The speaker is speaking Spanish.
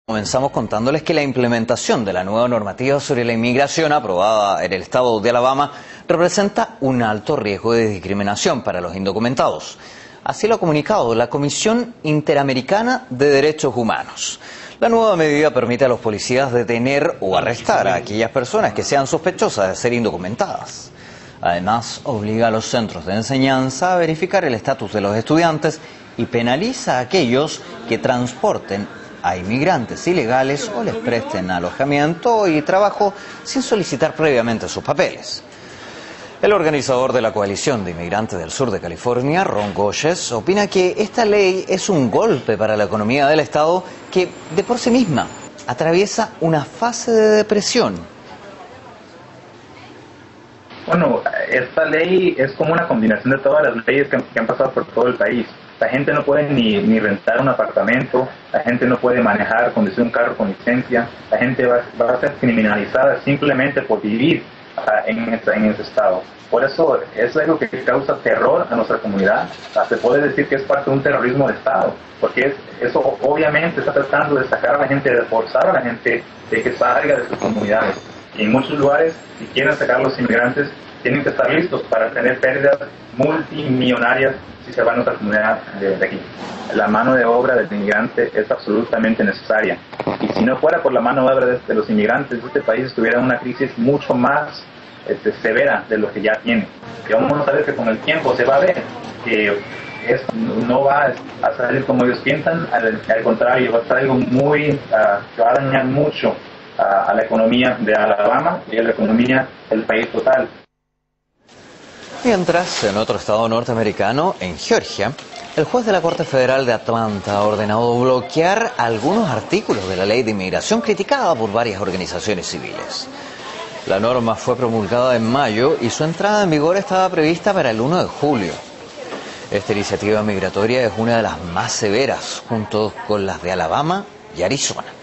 Comenzamos contándoles que la implementación de la nueva normativa sobre la inmigración aprobada en el estado de Alabama representa un alto riesgo de discriminación para los indocumentados. Así lo ha comunicado la Comisión Interamericana de Derechos Humanos. La nueva medida permite a los policías detener o arrestar a aquellas personas que sean sospechosas de ser indocumentadas. Además, obliga a los centros de enseñanza a verificar el estatus de los estudiantes y penaliza a aquellos que transporten a inmigrantes ilegales o les presten alojamiento y trabajo sin solicitar previamente sus papeles. El organizador de la Coalición de Inmigrantes del Sur de California, Ron Goches, opina que esta ley es un golpe para la economía del estado que, de por sí misma, atraviesa una fase de depresión. Bueno, esta ley es como una combinación de todas las leyes que han pasado por todo el país. La gente no puede ni rentar un apartamento, la gente no puede manejar, conducir un carro con licencia, la gente va a ser criminalizada simplemente por vivir en ese estado. Por eso es algo que causa terror a nuestra comunidad. Se puede decir que es parte de un terrorismo de estado, porque eso obviamente está tratando de sacar a la gente, de forzar a la gente de que salga de sus comunidades. Y en muchos lugares, si quieren sacar a los inmigrantes, tienen que estar listos para tener pérdidas multimillonarias si se van a otra comunidad de aquí. La mano de obra del inmigrante es absolutamente necesaria. Y si no fuera por la mano de obra de los inmigrantes, este país estuviera en una crisis mucho más severa de lo que ya tiene. Y vamos a ver que con el tiempo se va a ver que no va a salir como ellos piensan, al contrario, va a ser algo que va a dañar mucho a la economía de Alabama y a la economía del país total. Mientras, en otro estado norteamericano, en Georgia, el juez de la Corte Federal de Atlanta ha ordenado bloquear algunos artículos de la ley de inmigración criticada por varias organizaciones civiles. La norma fue promulgada en mayo y su entrada en vigor estaba prevista para el 1 de julio. Esta iniciativa migratoria es una de las más severas, junto con las de Alabama y Arizona.